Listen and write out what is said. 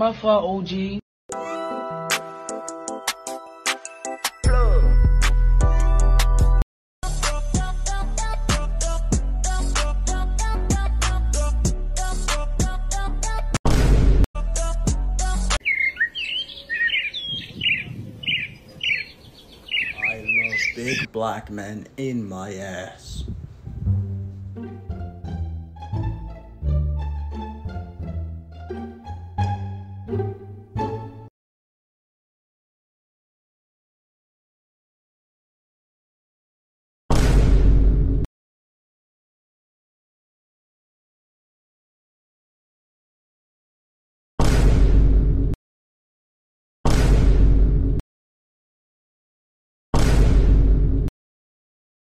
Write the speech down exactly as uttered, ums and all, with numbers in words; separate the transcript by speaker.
Speaker 1: My fault, O G.
Speaker 2: I love big black men in my ass.